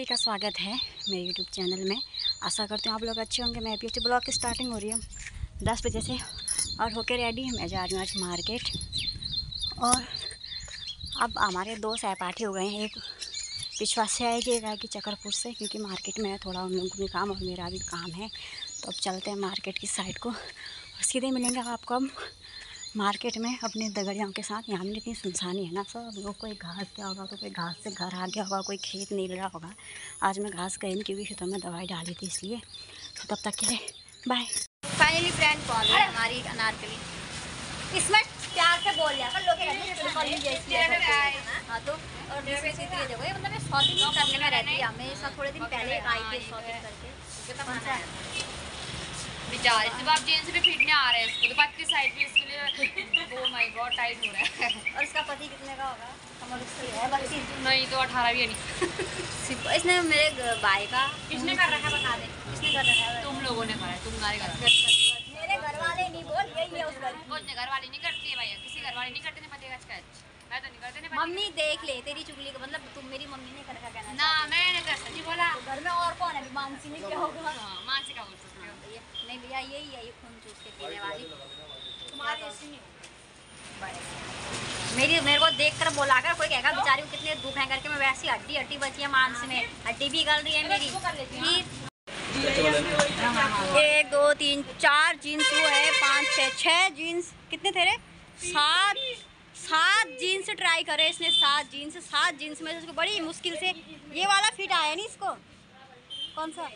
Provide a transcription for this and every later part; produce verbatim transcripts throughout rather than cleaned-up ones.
सभी का स्वागत है मेरे यूट्यूब चैनल में। आशा करती हूँ आप लोग अच्छे होंगे। मैं पीछे ब्लॉग की स्टार्टिंग हो रही है दस बजे से और होके रेडी मैं जा रही हूँ आज मार्केट। और अब हमारे दो सहपाठी हो गए हैं, एक विश्वास से आएगी, एक आएगी चकरपुर से, क्योंकि मार्केट में थोड़ा उन लोगों को भी काम और मेरा भी काम है। तो अब चलते हैं मार्केट की साइड को और सीधे मिलेंगे आपको हम मार्केट में अपने दगड़ियों के साथ। यहाँ में इतनी सुनसानी है ना, सब लोग कोई घास क्या होगा तो कोई घास से घर आ गया होगा, कोई खेत नहीं रहा होगा। आज मैं घास गई नहीं क्योंकि खेतों में दवाई डाली थी, इसलिए। तो तब तक के लिए बाय। फाइनली फ्रेंड कॉल है हमारी अनारकली। इसमें प्यार से बोल लिया कर लोग हाँ तो और दूसरी चीज़ ये देखो, ये मतलब शॉपिंग करने में रहती है हमेशा। थोड़े दिन पहले आई थी शॉपिंग करके बेचारे जब आप जेंट्स भी फिट नहीं आ रहे हैं इसको तो पत्ती साइड भी इसके लिए ओ माय गॉड टाइट हो रहा है। और इसका पति कितने का होगा? कमर इसकी है बत्तीस नहीं तो अठारह भी है नहीं। इसने मेरे भाई का किसने कर रखा है बता दे। किसने कर रखा है? तुम लोगों ने करा है, तुम्हारे घर मेरे घर वाले नहीं बोल, यही है उस घर की। घर वाली नहीं करती है भाई, किसी घर वाली नहीं करते नहीं पति का स्केच। मैं तो नहीं करते नहीं। मम्मी देख ले तेरी चुगली का मतलब तुम मेरी मम्मी ने कर रखा कहना ना मैंने कर सच्ची बोला। घर में और कौन है? मानसी ने क्या होगा? हां मानसी का बोल सकते हो। नहीं भैया यही है, ये खून चूस के पीने वाली तुम्हारी ऐसी नहीं मेरी मेरे को देख कर बोला कर कोई कहेगा बेचारी को कितने दुख है करके। मैं वैसी हड्डी हड्डी बची है मांस में, हड्डी भी गल रही है मेरी। एक दो तीन चार जीन्स वो है, पाँच छः छः जीन्स कितने थे रे? सात सात जीन्स ट्राई करे इसने, सात जीन्स सात जीन्स में से उसको बड़ी मुश्किल से ये वाला फिट आया नहीं इसको। कौन सा?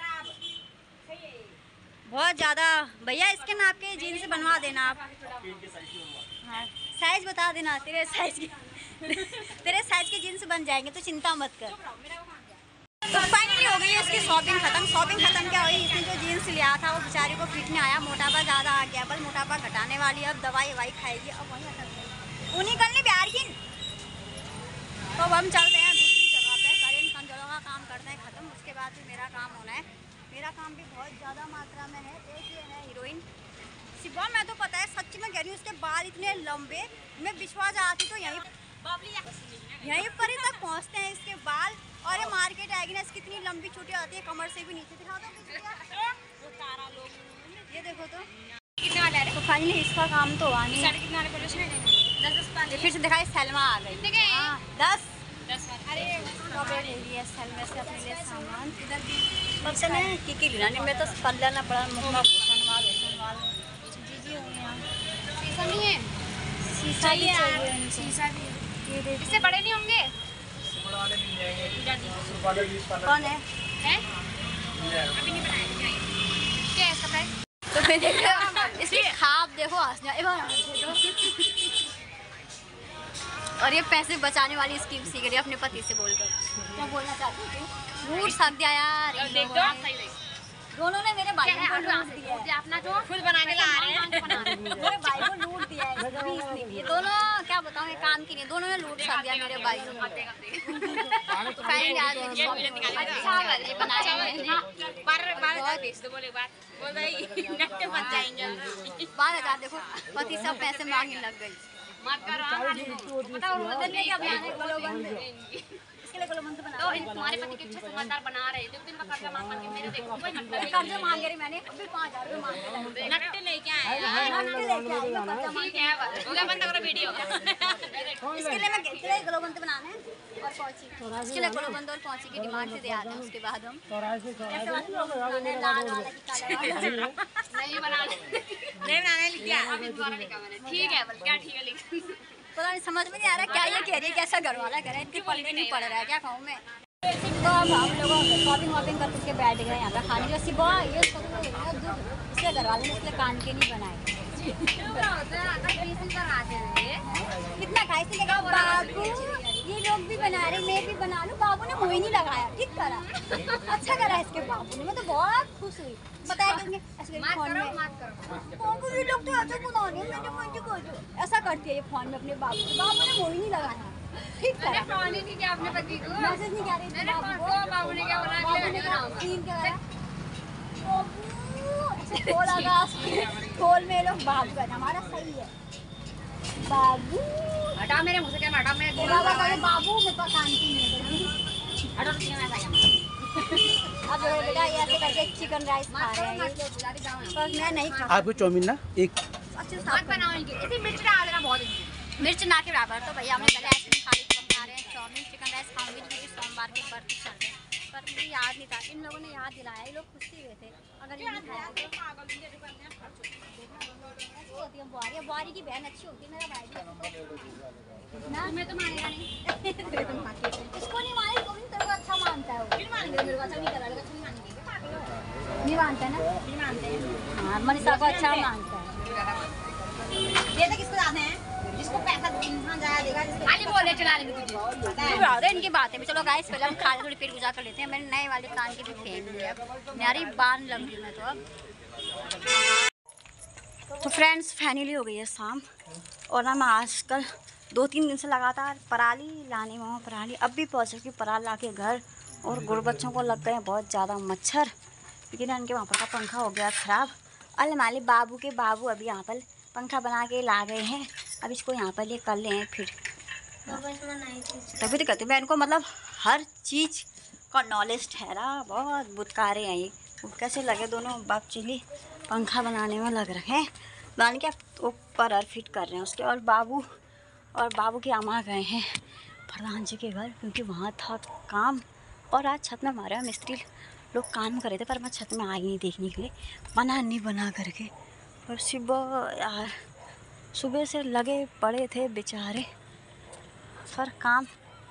बहुत ज़्यादा भैया इसके नाप के जीन्स बनवा देना आप। हाँ साइज बता देना, तेरे साइज की तेरे साइज के जीन्स बन जाएंगे तो चिंता मत कर। तो फाइनली हो गई है उसकी शॉपिंग खत्म। शॉपिंग खत्म क्या हुई, इसने जो जीन्स लिया था वो बेचारी को फिट नहीं आया, मोटापा ज़्यादा आ गया। बस मोटापा घटाने वाली अब दवाई ववाई खाएगी। अब वहीं उन्हीं करनी प्यार की। तो अब हम चलते हैं दूसरी जगह पे, करें खान जगह का काम करते हैं ख़त्म, उसके बाद भी मेरा काम होना है। मेरा काम भी बहुत ज़्यादा मात्रा में है। एक ये है हीरोइन सिवा, मैं तो पता है सच्ची में कह रही हूँ, उसके बाल इतने लंबे, मैं विश्वास आती तो यहीं यहीं पर ही तक पहुँचते हैं इसके बाल। और ये मार्केट आएगी ना, इसकी इतनी लंबी छुट्टी आती है कमर से भी नीचे। दिखा दो ये देखो तो कितने वाला है। तो फाइनली इसका काम तो हुआ नहीं। साढ़े कितने वाले बोले उसने? दस दस पाँच। फिर से दिखाई सलमा आ गई। कितने के? हाँ दस दस वाले। अरे कपड़े ले लिए सलमा से अपने लिए सामान। इधर भी पता नहीं की की लेना नहीं, मैं तो कर लेना पड़ा। मुखमा भूषणवाल भूषणवाल जी जी होंगे यहाँ। शीशा नहीं है? शीशा ही चाहिए। शीशा भी ये देखो इससे बड़े नहीं होंगे? कौन है? हैं? अभी नहीं बनाए क्या है इसका प्राइस? तो मैं देखो इसकी खाप देखो आसना। और ये पैसे बचाने वाली स्कीम सीख रही है अपने पति से बोलकर। क्या बोलना चाहती थी? लूट सक दिया यार इन देख लोगों दो ने। सही देख दोनों ने मेरे भाई को लूट दिया है। अपना जो खुद बना के ला रहे हैं मेरे भाई को लूट दिया है इसने, इसने भी। ये दोनों क्या बताऊँ, ये काम की नहीं, दोनों ने लूट सक दिया मेरे भाई को। तो फाइनली आज अच्छा वाले बनाए हैं। बारह बारह बेच दो। बोले बात बोल भाई नट्टे मत जाएंगे। बारह हजार देखो पति सब पैसे मांगने लग गई। मत करो बताओ बदलने क्या बना इसके लिए गोलबंद बना तो तुम्हारे पति के अच्छे समझदार बना रहे हैं। दिन का कर्जा मांग मांग के मेरे देखो कोई मतलब कर्जा मांग रही मैंने अभी पाँच हजार रुपये मांगे। नट्टे लेके आए यार। नट्टे लेके आई मैं कर्जा मांग ठीक है हो गया बंद करो वीडियो। इसके लिए मैं इसके लिए गोलबंद बनाना है और पहुंची इसके लिए गोलबंद और पहुंची की डिमांड से दे आते हैं। उसके बाद हम कैसे वाले लाल वाला की काला नहीं बनाना नहीं बनाने लिख दिया अभी दोबारा लिखा मैंने। ठीक है बल क्या ठीक है लिख पता नहीं समझ में नहीं आ रहा क्या ये कह रही है, कैसा घर वाला कह रहा है, इनकी पलटी नहीं पड़ रहा है क्या कहूँ मैं। तो अब हम लोग शॉपिंग वॉपिंग करके उसके बैठ गए यहाँ पे खाने। जैसी सुबह ये इसके घर वाले ने इसलिए कान के नहीं बनाए। कितना खाए इसलिए कहा बाबू ये लोग भी बना रहे मैं भी बना लूँ। बाबू ने मुँह नहीं लगाया, ठीक करा, अच्छा करा इसके बाबू ने। मैं तो बहुत खुश हुई। बताया कि फोन में बाबू ये लोग तो अच्छा बना रहे हैं, मैंने मुझे ऐसा करती है ये फोन में अपने बाबू को। बाबू ने मुँह नहीं लगाया, ठीक करा। फोन ही नहीं किया अपने पति को, मैसेज नहीं किया रही बाबू को। बाबू ने क्या बोला? बाबू ने कहा तीन क्या खोल आगा खोल में लोग बाबू का हमारा सही है। बाबू हटा मेरे मुँह से क्या हटा मैं बाबू मेरे पास कान की नहीं है। अडर चिकन राइस आया अब जो है बेटा ये ऐसे करके चिकन राइस खा रहे हैं ये। पर मैं नहीं खा आपको चाउमीन ना एक अच्छे साथ बनाओगे इसे मिर्च डाल देना बहुत मिर्च ना के बराबर। तो भैया हमने पहले आइसक्रीम खा ली, बना रहे हैं चाउमीन चिकन राइस खाऊंगी क्योंकि सोमवार के व्रत चल रहे हैं। पर मुझे याद नहीं था, इन लोगों ने याद दिलाया, ये लोग खुश ही हुए थे। अगर ये नहीं खाया तो होती है बुआरी, बुआरी की बहन अच्छी होती है, मेरा भाई भी ना। मैं तो मानेगा नहीं इसको नहीं माने तो भी तेरे को अच्छा मानता है वो। फिर मानेंगे मेरे को अच्छा नहीं करा अच्छा नहीं मानेंगे नहीं मानता है ना, नहीं मानते हैं हाँ मनीषा को अच्छा मानता है। ये तो किसको जाते हैं जिसको पैसा इंसान जाया देगा खाली बोले चला लेंगे तुझे तो इनकी बातें भी। चलो गाइस पहले हम खा थोड़ी पेट गुजार कर लेते हैं। मैंने नए वाले कान की भी फेंक लिया, मेरी बान लग रही मैं तो अब। तो फ्रेंड्स फाइनली हो गई है शाम, और ना मैं आजकल दो तीन दिन से लगातार पराली लाने में हूँ। पराली अब भी पहुँच चुकी, पराल ला के घर, और गुड़ बच्चों को लग गए हैं बहुत ज़्यादा मच्छर, क्योंकि ना इनके वहाँ पर का पंखा हो गया ख़राब। अल माले बाबू के बाबू अभी यहाँ पर पंखा बना के ला गए हैं, अब इसको यहाँ पर ये कर ले हैं फिर तभी तो कहते मैं इनको मतलब हर चीज़ का नॉलेज ठहरा। बहुत बुतकारे हैं ये, कैसे लगे दोनों बाप चिली पंखा बनाने में लग रहे हैं, बनाने के ऊपर और फिट कर रहे हैं उसके। और बाबू और बाबू के अम्मा गए हैं प्रधान जी के घर, क्योंकि वहाँ था काम। और आज छत में हमारे मिस्त्री लोग काम कर रहे थे, पर मैं छत में आई नहीं देखने के लिए, बना नहीं बना करके। और सुबह यार सुबह से लगे पड़े थे बेचारे, पर काम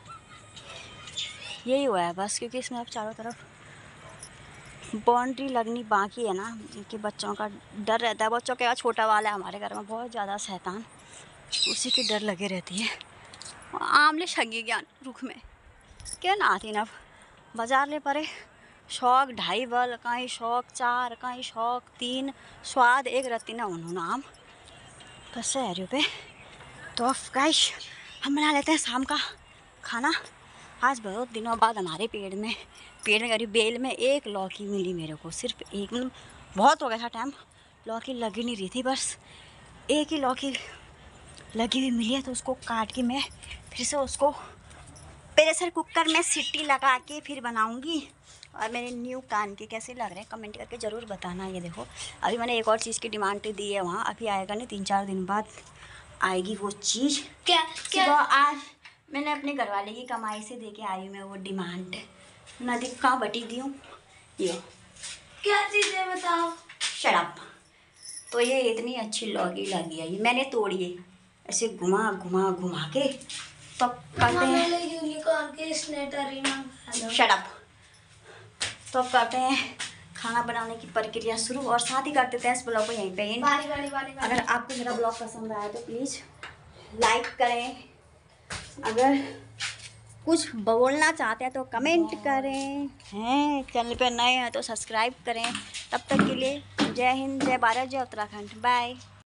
यही हुआ है बस, क्योंकि इसमें अब चारों तरफ बाउंड्री लगनी बाकी है ना, क्योंकि बच्चों का डर रहता है। बच्चों के छोटा वाला है हमारे घर में बहुत ज़्यादा शैतान, उसी की डर लगी रहती है। आमले छगी ज्ञान रुख में क्या ना आती ना बाजार ले परे शौक ढाई बल कहीं शौक चार कहीं शौक तीन स्वाद एक रत्ती ना उन्होंने आम कससे है पे। तो गाइस हम बना लेते हैं शाम का खाना। आज बहुत दिनों बाद हमारे पेड़ में पेड़ में करीब बेल में एक लौकी मिली मेरे को, सिर्फ एक, मतलब बहुत हो गया था टाइम, लौकी लगी नहीं रही थी, बस एक ही लौकी लगी हुई मिली है। तो उसको काट के मैं फिर से उसको प्रेशर कुकर में सीटी लगा के फिर बनाऊंगी। और मेरे न्यू कान के कैसे लग रहे हैं कमेंट करके ज़रूर बताना। ये देखो अभी मैंने एक और चीज़ की डिमांड दी है, वहाँ अभी आएगा नहीं, तीन चार दिन बाद आएगी वो चीज़। क्या क्या आज मैंने अपने घरवाले की कमाई से दे के आई मैं वो डिमांड, नदी कहाँ बटी दी हूँ ये क्या चीज़ है बताओ। शराब। तो ये इतनी अच्छी लौकी लगी है, ये मैंने तोड़ी है ऐसे घुमा घुमा घुमा के, तब करते हैं यूनिकॉर्न के शराब। तो अब करते हैं खाना बनाने की प्रक्रिया शुरू, और साथ ही कर देते हैं इस ब्लॉग को यहीं पे एंड। बारी बारी बारी बारी। अगर आपको मेरा ब्लॉग पसंद आया तो प्लीज़ लाइक करें, अगर कुछ बोलना चाहते हैं तो कमेंट करें, हैं चैनल पे नए हैं तो सब्सक्राइब करें। तब तक के लिए जय हिंद, जय भारत, जय उत्तराखंड, बाय।